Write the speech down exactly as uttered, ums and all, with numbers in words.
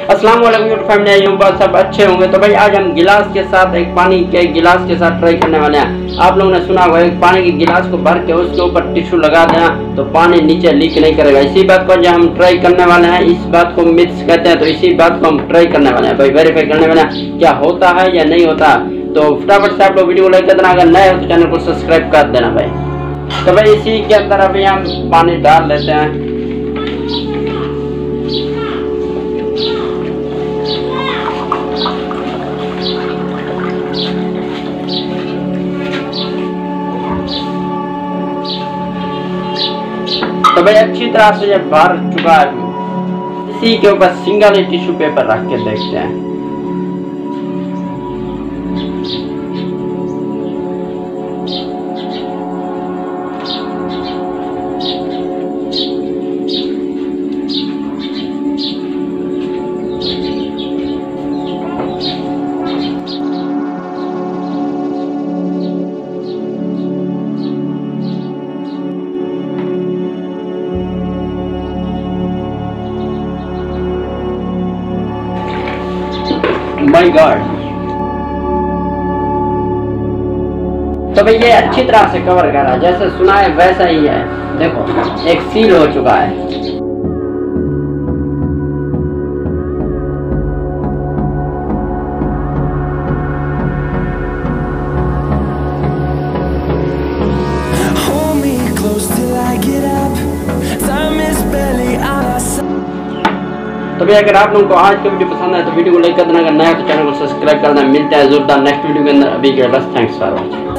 अस्सलाम वालेकुम YouTube family, आई हूं बात सब अच्छे होंगे। तो भाई आज हम गिलास के साथ एक पानी के गिलास के साथ ट्राई करने वाले हैं। आप लोगों ने सुना होगा एक पानी के गिलास को भर के उसके ऊपर टिश्यू लगा देना तो पानी नीचे लीक नहीं करेगा। इसी बात को जो हम ट्राई करने वाले हैं, इस बात को मिथ्स कहते हैं, तो इसी बात को हम ट्राई करने वाले हैं भाई, वेरीफाई करने वाले हैं क्या होता है या नहीं होता। तो फटाफट से आप लोग वीडियो को लाइक कर देना, अगर नए हो तो चैनल को सब्सक्राइब कर देना भाई। तो भाई इसी के अंदर अभी हम पानी डाल लेते हैं। तो भाई अच्छी तरह से जब भर चुका है, इसी के ऊपर सिंगल टिश्यू पेपर रख के देखते हैं। My god. तो भाई ये अच्छी तरह से कवर कर रहा है, जैसे सुना है वैसा ही है। देखो एक सील हो चुका है। तो भैया अगर आप लोगों को आज का वीडियो पसंद आए तो वीडियो को लाइक कर देना, अगर नया तो चैनल को सब्सक्राइब करना। मिलते हैं जोरदार नेक्स्ट वीडियो के अंदर। अभी के बस थैंक्स फॉर वॉचिंग।